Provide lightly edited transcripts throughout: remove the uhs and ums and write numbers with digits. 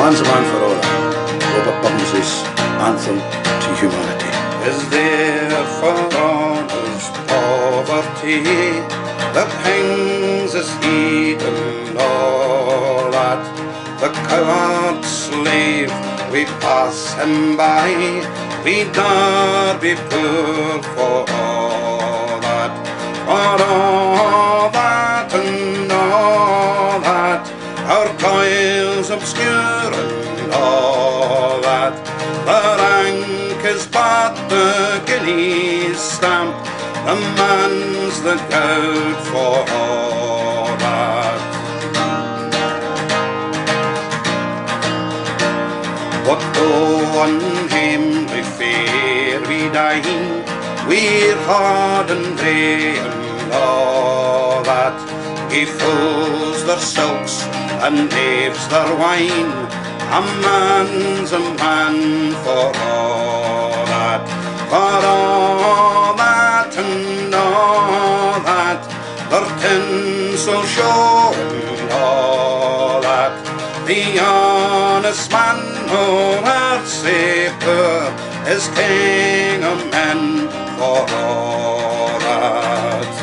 man's a man for all that. Robert Burns' anthem to humanity. Is there for honest poverty that hangs his head and all that? The coward slave, we pass him by, we dare be poor for all that. For all that and all that, our toils obscure and all that. The rank is but the guinea's stamp, the man's the gold for all that. But though unhamely fair we dine, we're hard and grey and all that. We fools their silks and knaves their wine, a man's a man for all that. For all that and all that, their tinsel show and all that. The honest man who earth say poor is king of men for all that.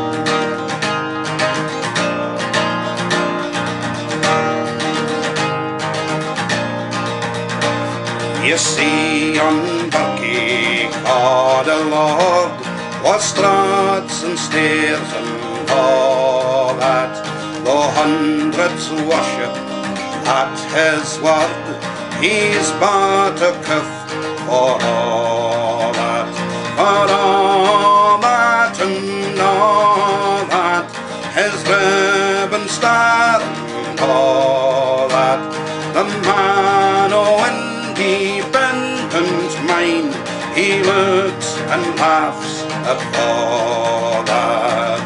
You see on Bucky God a Lord was struts and stairs and all that. Though hundreds worship at his word, he's but a cuff for all that. For all that and all that, his ribbon star and all that. The man o' independent mind, he looks and laughs at all that.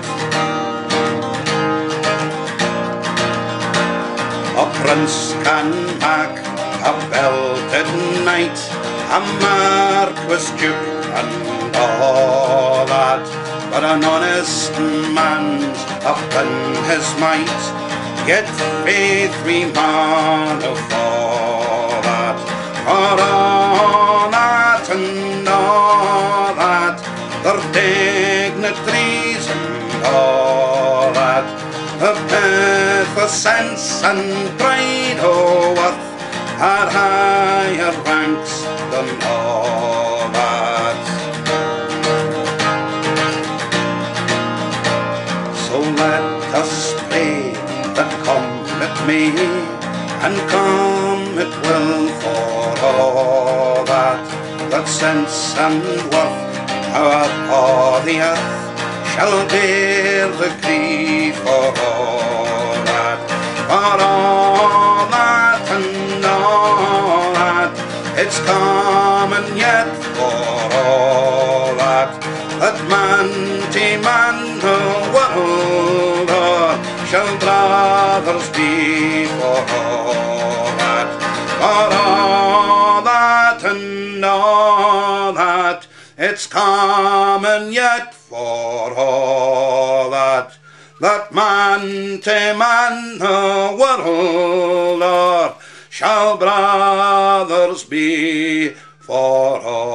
A prince can make a belted knight, a marquis, duke and all that, but an honest man's up in his might, yet faith we man of all that. For all that and all that, their dignitaries and all that, the path of sense and pride o' worth had higher ranks than all that. So let us pray that come it may, and come it will for all that. That sense and worth upon the earth shall bear the grief for all that. For all that and all that, it's common yet for all that. That man to man the world o'er shall brothers be for all that. For all that and all that, it's common yet for all that. That man to man the world o'er shall brothers be for all.